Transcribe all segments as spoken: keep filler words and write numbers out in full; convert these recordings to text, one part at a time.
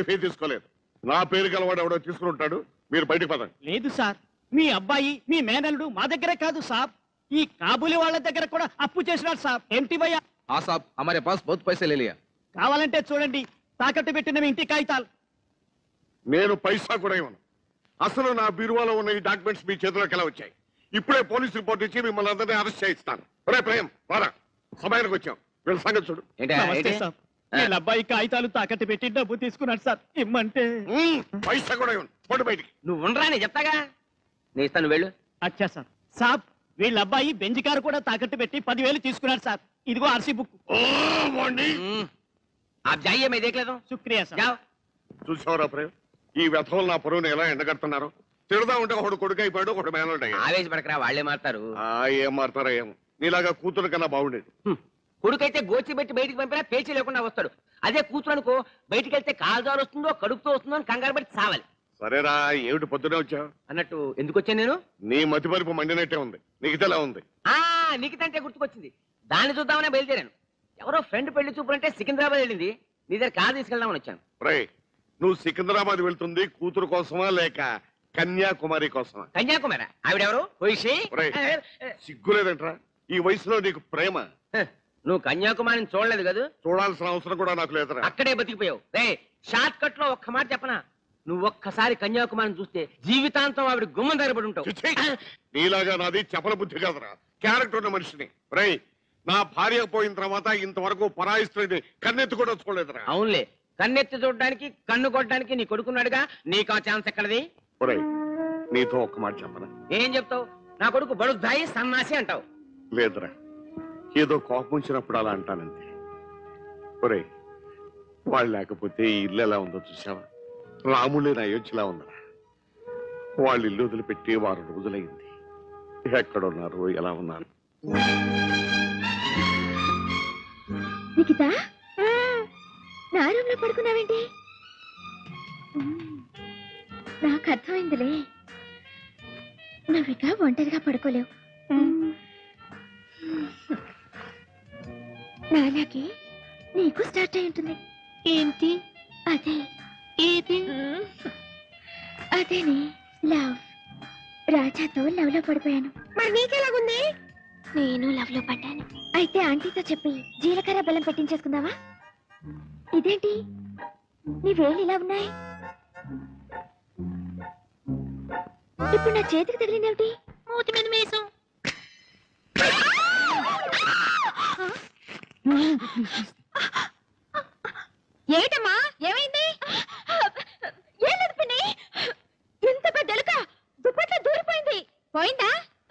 ఏమీ తీసుకోలేదు. నా పేరు గలవాడు ఎవడో తీసుకుంటాడు. మీరు బయటకు పదండి. లేదు సార్, మీ అబ్బాయి మీ మేనల్లుడు మా దగ్గరే కాదు సాబ్, ఈ కాబూలి వాళ్ళ దగ్గర కూడా అప్పు చేసినాడు సాబ్. ఏంటి భయ్యా? हाँ साहब, हमारे पास बहुत पैसे ले लिया. కావాలంటే చూడండి, తాకట్టు పెట్టిన మీ ఇంటి కాగితాలు. నేను పైసా కూడా ఇవ్వను. అసలు నా బీరువాలో ఉన్న ఈ డాక్యుమెంట్స్ మీ చేతిలోకి ఎలా వచ్చాయి? ఇప్పుడే పోలీస్ రిపోర్ట్ ఇచ్చి మిమ్మల్ని అందరినీ అరెస్ట్ చేయిస్తాను. రే ప్రేమ్, రారా, సమయానికి వచ్చాం. వీళ్ళ సంగతి చూడు. నమస్తే సాబ్. వీళ్ళ అబ్బాయి కాగితాలు తాకట్టు పెట్టి డబ్బు తీసుకున్నాడు సార్. ఇమ్మంటే పైసా కూడా ఇవ్వను. పోటీ బయటికి. నువ్వు ఉండరా, నేను చెప్తాగా. నేను ఇస్తాను, వెళ్ళు. అచ్చా సార్. సాబ్, వీళ్ళ అబ్బాయి బెంజ్ కారు కూడా తాకట్టు పెట్టి పదివేలు తీసుకున్నాడు సార్. ఇదిగో ఆర్సీ బుక్. आप जाइए, मैं देख लेता हूँ. శుక్రియా సార్. जाओ. చూసావరా ప్రేమ్, ఈ వ్యథోలు నా పొరువుని ఎలా ఎండగడుతున్నారు. తిడదా ఉంటే ఒకడు కొడుకు అయిపోయాడు, ఒకడు మేనల్డ్ అయ్యాడు. ఆవేశపడకరా, వాళ్లే మారుతారు. ఏం మారుతారా ఏమో. నీలాగా కూతురు కన్నా బాగుండేది. కొడుకైతే గోచి పెట్టి బయటికి పంపినా పేచి లేకుండా వస్తాడు. అదే కూతురు అనుకో, బయటికి వెళ్తే కాలుదారు వస్తుందో కడుపుతో వస్తుందో అని కంగారు పట్టి సావాలి. సరేరా, ఏమిటి పొద్దునే వచ్చావు? అన్నట్టు ఎందుకు వచ్చాను నేను? నీ మతి పరిపు మండినట్టే ఉంది. నిఖితలా ఉంది. ఆ నిఖితంటే గుర్తుకొచ్చింది. దాన్ని చూద్దామనే బయలుదేరాను. ఎవరో ఫ్రెండ్ పెళ్లి చూపులంటే సికింద్రాబాద్ వెళ్ళింది. నీ దగ్గర కారు తీసుకెళ్దామని వచ్చాను. రే, నువ్వు సికింద్రాబాద్ వెళ్తుంది కూతురు కోసమా లేక కన్యాకుమారి కోసమా? కన్యాకుమారి. ఆవిడెవరు? సిగ్గులేదంట్రా ఈ వయసులో నీకు ప్రేమ? నువ్వు కన్యాకుమారిని చూడలేదు కదా. చూడాల్సిన అవసరం కూడా నాకు లేదురా. అక్కడే బతికిపోయావు. రే, షార్ట్ కట్ లో ఒక్క మాట చెప్పనా, నువ్వు ఒక్కసారి కన్యాకుమారిని చూస్తే జీవితాంతం ఆవిడ గుమ్మం దగ్గరపడి ఉంటావు. నీలాగా నాది చపల బుద్ధి కాదురా, క్యారెక్టర్ ఉన్న మనిషిని. రే, నా భార్య పోయిన తర్వాత ఇంతవరకు పరాయి స్త్రీని కన్నెత్తి కూడా చూడలేదురా. అవునులే, కన్నెత్తి చూడడానికి కన్ను కొట్టడానికి నీ కొడుకున్నాడుగా, నీకు ఆ ఛాన్స్ ఎక్కడది? ఒరేయ్, నీతో ఒక్క మాట చెప్పనా? ఏం చెప్తావు? నా కొడుకు బడుద్దాయి సన్నాసి అంటావు. లేదురా, ఏదో కోపం వచ్చినప్పుడు అలా అంటానంతే. ఒరేయ్, వాళ్ళు లేకపోతే ఈ ఇల్లు ఎలా ఉందో చూసావా? రాముళ్ళని అయోధ్యలా ఉందరా. వాళ్ళు ఇల్లు వదిలిపెట్టి వారం రోజులైంది. ఎక్కడున్నారు, ఎలా ఉన్నారు? నిఖిత, నా రూమ్ లో పడుకున్నావేంటి? నాకు అర్థమైందిలే, నువ్విక ఒంటరిగా పడుకోలేవు. నాలాగే నీకు స్టార్ట్ అయి ఉంటుంది. ఏంటి అదే? ఏది? అదేనే, లవ్. రాజాతో లవ్ లో పడిపోయాను. మరి నీకెలాగుంది? నేను లవ్ లో పడ్డాను. అయితే ఆంటీతో చెప్పి జీలకర్ర బెల్లం పెట్టించేసుకుందావా? ఇదేంటి నీ వేలు ఇలా ఉన్నాయి? ఇప్పుడు నా చేతికి తగిలిందేమిటి? మూతి మీద మేసం. ఏటమ్మా, ఏమైంది? ఏం లేదు పిన్ని, ఎంత పెద్ద ఎలుక దుప్పట్లో దూరిపోయింది. పోయిందా?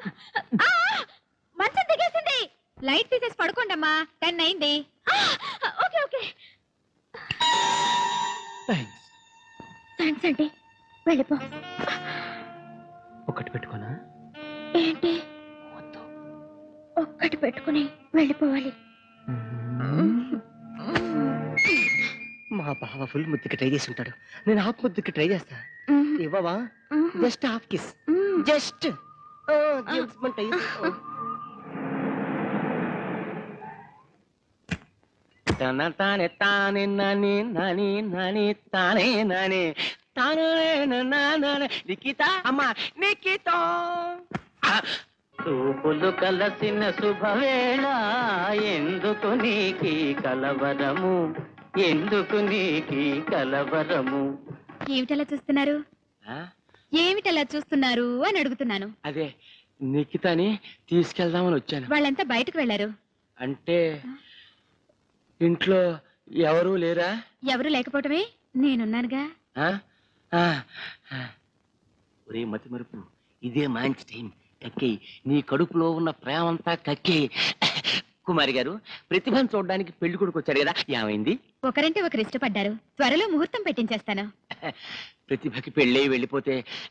మంచం దిగేసింది. లైట్ తీసేసి పడుకోండమ్మా, టెన్ అయింది. ఓకే ఓకే, థ్యాంక్స్ అండి. వెళ్ళిపో. ఒకటి పెట్టుకోనా? ఏంటి? ఒక్కటి పెట్టుకుని వెళ్ళిపోవాలి. మా బావ ఫుల్ ముద్దుకి ట్రై చేసి ఉంటాడు, నేను హాఫ్ ముద్దుకి ట్రై చేస్తా. ఇవ్వవా? Just half kiss, just. తానే తానే నాని నాని నాని తానే నాని తానే నానే. నిఖిత అమ్మా, నిఖిత. చూపులు కలసిన శుభవేళ, ఎందుకు నీకి కలవరము, ఎందుకు నీకి కలవరము. ఏమిటలా చూస్తున్నారు? ఏమిటలా చూస్తున్నారు అని అడుగుతున్నాను. అదే నిఖితని తీసుకెళ్దామని వచ్చాను. వాళ్ళంతా బయటకు వెళ్లారు. అంటే ఇంట్లో ఎవరూ లేరా? ఎవరు లేకపోవటమే నేనున్నానుగా. ఒరే మతి మరుపు, ఇదే మంచి టైం. కక్కేయి, నీ కడుపులో ఉన్న ప్రేమంతా కక్కేయి. కుమారి గారు, ప్రతిభను చూడడానికి పెళ్లి కొడుకు వచ్చాడు కదా, ఏమైంది? ఒకరంటే ఒకరు ఇష్టపడ్డారు. త్వరలో ముహూర్తం పెట్టించేస్తాను. ప్రతిభకి పెళ్ళి వెళ్ళిపోతే